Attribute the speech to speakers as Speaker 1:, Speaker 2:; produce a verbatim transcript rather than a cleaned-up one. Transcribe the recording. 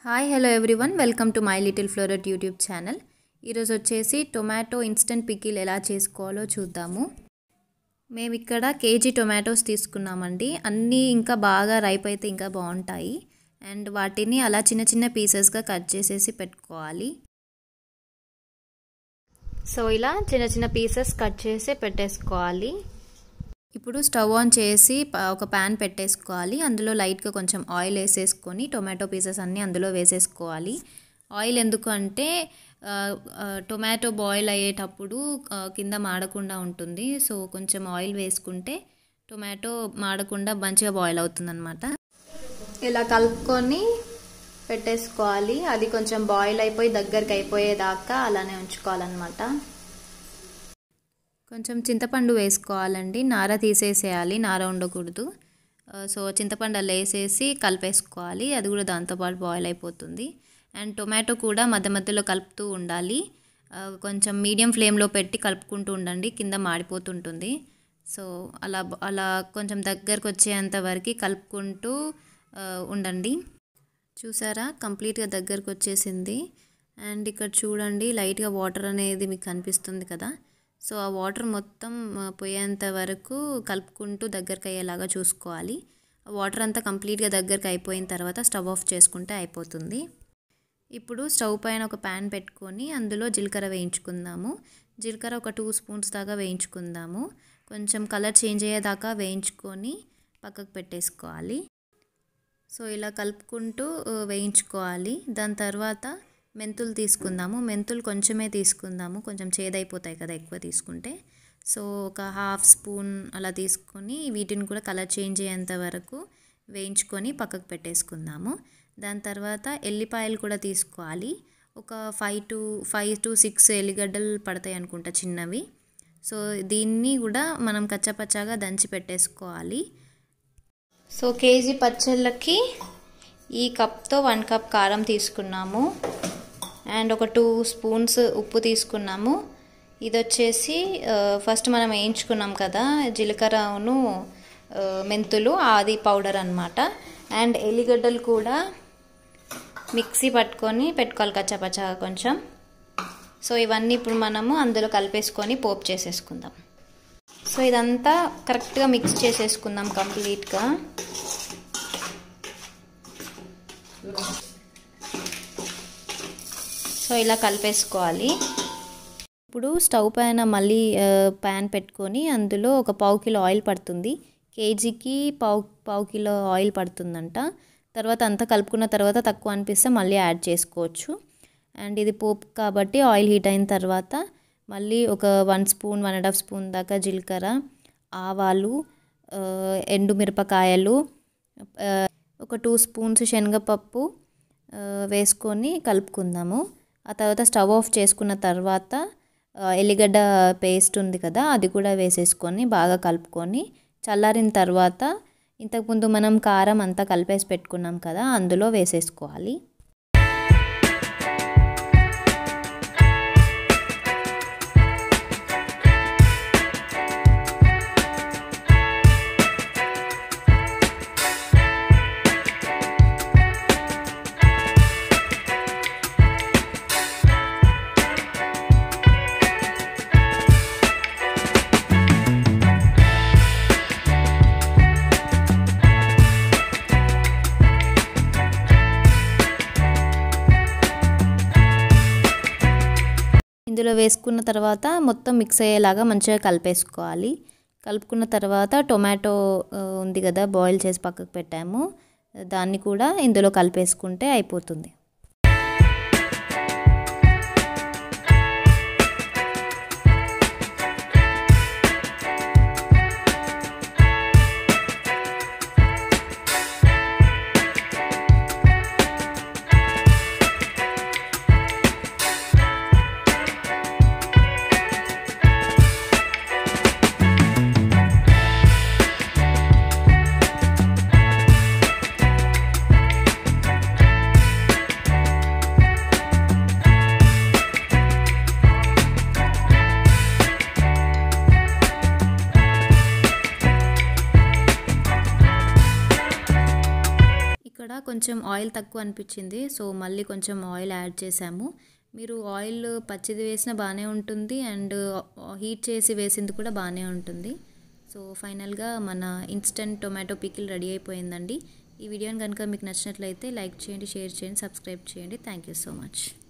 Speaker 1: Hi hello everyone welcome to my little floret YouTube channel. ఈరోజు వచ్చేసి tomato instant pickle ఎలా చేసుకోవాలో చూద్దాము. మేము ఇక్కడ కేజీ టొమాటోస్ తీసుకున్నామండి. అన్నీ ఇంకా బాగా రైప్ అయితే ఇంకా బాగుంటాయి. అండ్ వాటిని అలా చిన్న చిన్న పీసెస్గా కట్ చేసేసి పెట్టుకోవాలి. సో ఇలా చిన్న చిన్న పీసెస్ కట్ చేసి పెట్టేసుకోవాలి. ఇప్పుడు స్టవ్ ఆన్ చేసి ఒక ప్యాన్ పెట్టేసుకోవాలి. అందులో లైట్గా కొంచెం ఆయిల్ వేసేసుకొని టొమాటో పీసెస్ అన్నీ అందులో వేసేసుకోవాలి. ఆయిల్ ఎందుకు అంటే టొమాటో బాయిల్ అయ్యేటప్పుడు కింద మాడకుండా ఉంటుంది. సో కొంచెం ఆయిల్ వేసుకుంటే టొమాటో మాడకుండా మంచిగా బాయిల్ అవుతుందన్నమాట. ఇలా కలుపుకొని పెట్టేసుకోవాలి. అది కొంచెం బాయిల్ అయిపోయి దగ్గరికి అయిపోయేదాకా అలానే ఉంచుకోవాలన్నమాట. కొంచెం చింతపండు వేసుకోవాలండి. నార తీసేసేయాలి, నార ఉండకూడదు. సో చింతపండు అలా వేసేసి కలిపేసుకోవాలి. అది కూడా దాంతోపాటు బాయిల్ అయిపోతుంది. అండ్ టొమాటో కూడా మధ్య మధ్యలో కలుపుతూ ఉండాలి. కొంచెం మీడియం ఫ్లేమ్లో పెట్టి కలుపుకుంటూ ఉండండి, కింద మాడిపోతుంటుంది. సో అలా అలా కొంచెం దగ్గరకు వచ్చేంత వరకు కలుపుకుంటూ ఉండండి. చూసారా, కంప్లీట్గా దగ్గరకు వచ్చేసింది. అండ్ ఇక్కడ చూడండి, లైట్గా వాటర్ అనేది మీకు కనిపిస్తుంది కదా. సో ఆ వాటర్ మొత్తం పోయేంత వరకు కలుపుకుంటూ దగ్గరకు అయ్యేలాగా చూసుకోవాలి. వాటర్ అంతా కంప్లీట్గా దగ్గరకు అయిపోయిన తర్వాత స్టవ్ ఆఫ్ చేసుకుంటే అయిపోతుంది. ఇప్పుడు స్టవ్ పైన ఒక ప్యాన్ పెట్టుకొని అందులో జీలకర్ర వేయించుకుందాము. జీలకర్ర ఒక టూ స్పూన్స్ దాకా వేయించుకుందాము. కొంచెం కలర్ చేంజ్ అయ్యేదాకా వేయించుకొని పక్కకు పెట్టేసుకోవాలి. సో ఇలా కలుపుకుంటూ వేయించుకోవాలి. దాని తర్వాత మెంతులు తీసుకుందాము. మెంతులు కొంచెమే తీసుకుందాము, కొంచెం చేదైపోతాయి కదా ఎక్కువ తీసుకుంటే. సో ఒక హాఫ్ స్పూన్ అలా తీసుకొని వీటిని కూడా కలర్ చేంజ్ అయ్యేంత వరకు వేయించుకొని పక్కకు పెట్టేసుకుందాము. దాని తర్వాత ఎల్లిపాయలు కూడా తీసుకోవాలి. ఒక five to five to six ఎల్లిగడ్డలు పడతాయి అనుకుంటా, చిన్నవి. సో దీన్ని కూడా మనం కచ్చాపచ్చాగా దంచి పెట్టేసుకోవాలి. సో కేజీ పచ్చళ్ళకి ఈ కప్తో వన్ కప్ కారం తీసుకున్నాము. అండ్ ఒక టూ స్పూన్స్ ఉప్పు తీసుకున్నాము. ఇది వచ్చేసి ఫస్ట్ మనం వేయించుకున్నాం కదా జీలకర్రను మెంతులు, అది పౌడర్ అన్నమాట. అండ్ ఎల్లిగడ్డలు కూడా మిక్సీ పట్టుకొని పెట్టుకోవాలి కచ్చాపచ్చాగా కొంచెం. సో ఇవన్నీ ఇప్పుడు మనము అందులో కలిపేసుకొని పోపు చేసేసుకుందాం. సో ఇదంతా కరెక్ట్గా మిక్స్ చేసేసుకుందాం కంప్లీట్గా. సో ఇలా కలిపేసుకోవాలి. ఇప్పుడు స్టవ్ పైన మళ్ళీ ప్యాన్ పెట్టుకొని అందులో ఒక పావు కిలో ఆయిల్ పడుతుంది. కేజీకి పావు పావు కిలో ఆయిల్ పడుతుందంట. తర్వాత అంతా కలుపుకున్న తర్వాత తక్కువ అనిపిస్తే మళ్ళీ యాడ్ చేసుకోవచ్చు. అండ్ ఇది పోపు కాబట్టి ఆయిల్ హీట్ అయిన తర్వాత మళ్ళీ ఒక one spoon one and half spoon దాకా జీలకర్ర, ఆవాలు, ఎండుమిరపకాయలు, ఒక టూ స్పూన్స్ శనగపప్పు వేసుకొని కలుపుకుందాము. ఆ తర్వాత స్టవ్ ఆఫ్ చేసుకున్న తర్వాత ఎల్లిగడ్డ పేస్ట్ ఉంది కదా, అది కూడా వేసేసుకొని బాగా కలుపుకొని చల్లారిన తర్వాత ఇంతకుముందు మనం కారం అంతా కలిపేసి పెట్టుకున్నాం కదా, అందులో వేసేసుకోవాలి. ఇందులో వేసుకున్న తర్వాత మొత్తం మిక్స్ అయ్యేలాగా మంచిగా కలిపేసుకోవాలి. కలుపుకున్న తర్వాత టొమాటో ఉంది కదా బాయిల్ చేసి పక్కకు పెట్టాము, దాన్ని కూడా ఇందులో కలిపేసుకుంటే అయిపోతుంది. ఇక్కడ కొంచెం ఆయిల్ తక్కువ అనిపించింది, సో మళ్ళీ కొంచెం ఆయిల్ యాడ్ చేసాము. మీరు ఆయిల్ పచ్చిది వేసినా బాగానే ఉంటుంది అండ్ హీట్ చేసి వేసింది కూడా బాగానే ఉంటుంది. సో ఫైనల్గా మన ఇన్స్టెంట్ టొమాటో పికిల్ రెడీ అయిపోయిందండి. ఈ వీడియోని కనుక మీకు నచ్చినట్లయితే లైక్ చేయండి, షేర్ చేయండి, సబ్స్క్రైబ్ చేయండి. Thank you so much.